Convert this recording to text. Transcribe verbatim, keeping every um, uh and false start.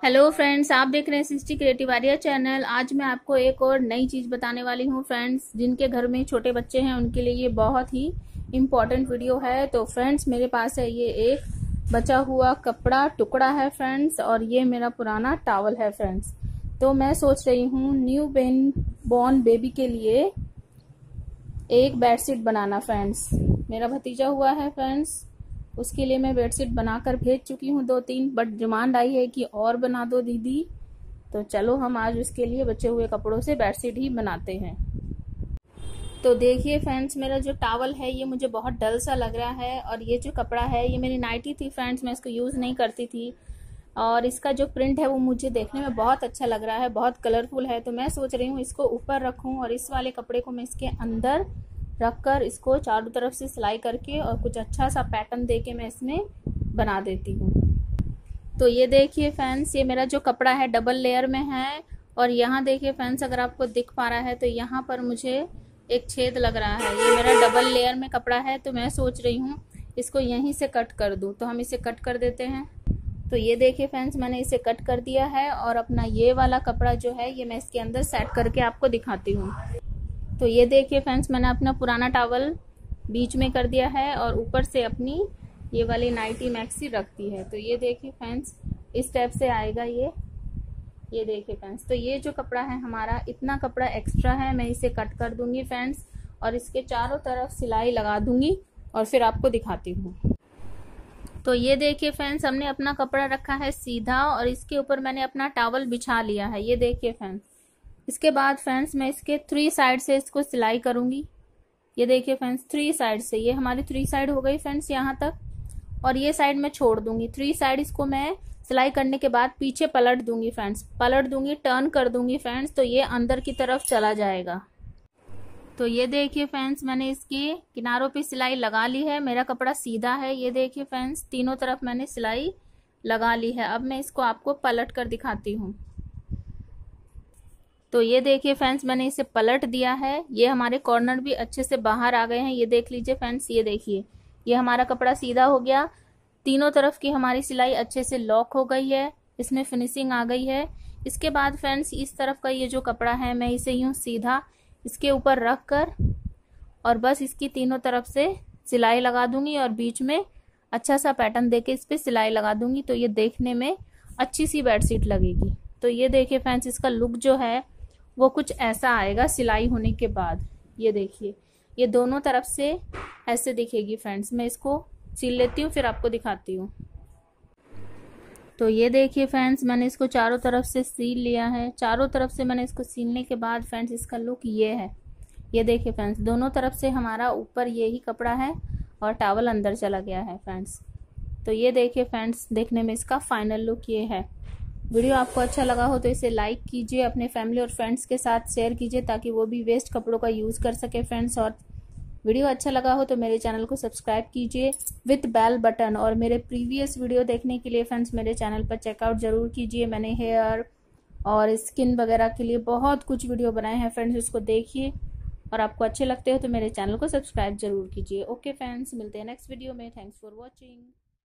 Hello friends, आप देख रहे हैं सिस्टी क्रिएटिव आर्या चैनल। आज मैं आपको एक और नई चीज़ बताने वाली हूँ फ्रेंड्स। जिनके घर में छोटे बच्चे हैं उनके लिए ये बहुत ही इम्पोर्टेंट वीडियो है। तो फ्रेंड्स, मेरे पास है ये एक बचा हुआ कपड़ा टुकड़ा है फ्रेंड्स, और ये मेरा पुराना टॉवल है फ्रेंड्स। तो मैं सोच रही हूँ न्यू बेन बॉर्न बेबी के लिए एक बेडशीट बनाना फ्रेंड्स। मेरा भतीजा हुआ है फ्रेंड्स, उसके लिए मैं बेडशीट बनाकर भेज चुकी हूँ दो तीन, बट डिमांड आई है कि और बना दो दीदी। तो चलो हम आज उसके लिए बचे हुए कपड़ों से बेडशीट ही बनाते हैं। तो देखिए फ्रेंड्स, मेरा जो टॉवल है ये मुझे बहुत डल सा लग रहा है, और ये जो कपड़ा है ये मेरी नाइटी थी फ्रेंड्स, मैं इसको यूज़ नहीं करती थी। और इसका जो प्रिंट है वो मुझे देखने में बहुत अच्छा लग रहा है, बहुत कलरफुल है। तो मैं सोच रही हूँ इसको ऊपर रखूँ और इस वाले कपड़े को मैं इसके अंदर रखकर इसको चारों तरफ से सिलाई करके और कुछ अच्छा सा पैटर्न देके मैं इसमें बना देती हूँ। तो ये देखिए फ्रेंड्स, ये मेरा जो कपड़ा है डबल लेयर में है, और यहाँ देखिए फ्रेंड्स, अगर आपको दिख पा रहा है तो यहाँ पर मुझे एक छेद लग रहा है। ये मेरा डबल लेयर में कपड़ा है, तो मैं सोच रही हूँ इसको यहीं से कट कर दूँ। तो हम इसे कट कर देते हैं। तो ये देखिए फ्रेंड्स, मैंने इसे कट कर दिया है, और अपना ये वाला कपड़ा जो है ये मैं इसके अंदर सेट करके आपको दिखाती हूँ। तो ये देखिए फ्रेंड्स, मैंने अपना पुराना टॉवल बीच में कर दिया है और ऊपर से अपनी ये वाली नाइटी मैक्सी रख दी है। तो ये देखिए फ्रेंड्स, इस टाइप से आएगा ये ये देखिए फ्रेंड्स। तो ये जो कपड़ा है हमारा, इतना कपड़ा एक्स्ट्रा है, मैं इसे कट कर दूंगी फ्रेंड्स, और इसके चारों तरफ सिलाई लगा दूंगी और फिर आपको दिखाती हूँ। तो ये देखिए फ्रेंड्स, हमने अपना कपड़ा रखा है सीधा, और इसके ऊपर मैंने अपना टॉवल बिछा लिया है। ये देखिए फ्रेंड्स, इसके बाद फ्रेंड्स मैं इसके थ्री साइड से इसको सिलाई करूंगी। ये देखिए फ्रेंड्स, थ्री साइड से, ये हमारी थ्री साइड हो गई फ्रेंड्स यहाँ तक, और ये साइड मैं छोड़ दूंगी। थ्री साइड इसको मैं सिलाई करने के बाद पीछे पलट दूंगी फ्रेंड्स, पलट दूंगी, टर्न कर दूंगी फ्रेंड्स, तो ये अंदर की तरफ चला जाएगा। तो ये देखिए फ्रेंड्स, मैंने इसकी किनारों पे सिलाई लगा ली है। मेरा कपड़ा सीधा है, ये देखिए फ्रेंड्स, तीनों तरफ मैंने सिलाई लगा ली है। अब मैं इसको आपको पलट कर दिखाती हूँ। तो ये देखिए फ्रेंड्स, मैंने इसे पलट दिया है। ये हमारे कॉर्नर भी अच्छे से बाहर आ गए हैं। ये देख लीजिए फ्रेंड्स, ये देखिए, ये हमारा कपड़ा सीधा हो गया। तीनों तरफ की हमारी सिलाई अच्छे से लॉक हो गई है, इसमें फिनिशिंग आ गई है। इसके बाद फ्रेंड्स, इस तरफ का ये जो कपड़ा है मैं इसे यूं सीधा इसके ऊपर रख कर और बस इसकी तीनों तरफ से सिलाई लगा दूंगी, और बीच में अच्छा सा पैटर्न देके इस पे सिलाई लगा दूंगी। तो ये देखने में अच्छी सी बेडशीट लगेगी। तो ये देखिए फ्रेंड्स, इसका लुक जो है वो कुछ ऐसा आएगा सिलाई होने के बाद। ये देखिए, ये दोनों तरफ से ऐसे दिखेगी फ्रेंड्स। मैं इसको सिल लेती हूँ, फिर आपको दिखाती हूँ। तो ये देखिए फ्रेंड्स, मैंने इसको चारों तरफ से सील लिया है। चारों तरफ से मैंने इसको सीलने के बाद फ्रेंड्स इसका लुक ये है। ये देखिए फ्रेंड्स, दोनों तरफ से हमारा ऊपर ये ही कपड़ा है और टॉवल अंदर चला गया है फ्रेंड्स। तो ये देखिए फ्रेंड्स, देखने में इसका फाइनल लुक ये है। वीडियो आपको अच्छा लगा हो तो इसे लाइक कीजिए, अपने फैमिली और फ्रेंड्स के साथ शेयर कीजिए, ताकि वो भी वेस्ट कपड़ों का यूज़ कर सके फ्रेंड्स। और वीडियो अच्छा लगा हो तो मेरे चैनल को सब्सक्राइब कीजिए विथ बेल बटन, और मेरे प्रीवियस वीडियो देखने के लिए फ्रेंड्स मेरे चैनल पर चेकआउट जरूर कीजिए। मैंने हेयर और स्किन वगैरह के लिए बहुत कुछ वीडियो बनाए हैं फ्रेंड्स, उसको देखिए, और आपको अच्छे लगते हो तो मेरे चैनल को सब्सक्राइब जरूर कीजिए। ओके फ्रेंड्स, मिलते हैं नेक्स्ट वीडियो में। Thanks for watching.